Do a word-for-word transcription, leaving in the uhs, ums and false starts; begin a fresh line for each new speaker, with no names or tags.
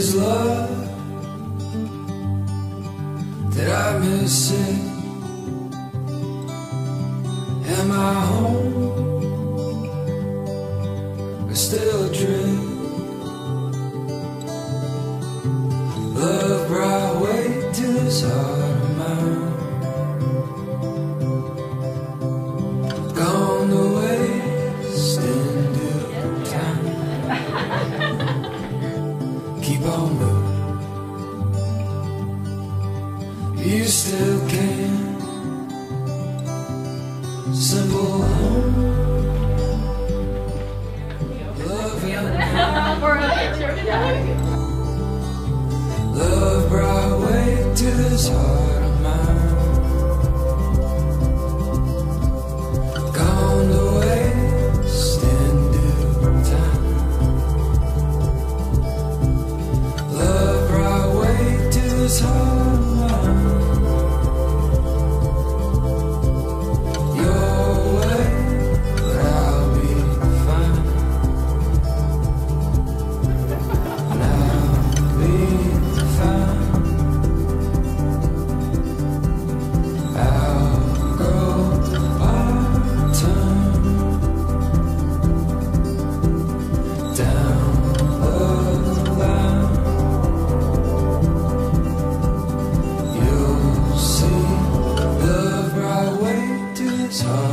is love that I miss it? Am I home or still adrift? Love brought weight to this heart of mine. Gone to waste into time. Keep on moving. You still can. Simple home. Love and love brought weight to this heart of mine. Gone to waste in due time. Love brought weight to this heart of mine. Your way, but I'll be fine. And I'll be fine. I'll grow part-time down the line. You'll see love brought weight to this heart.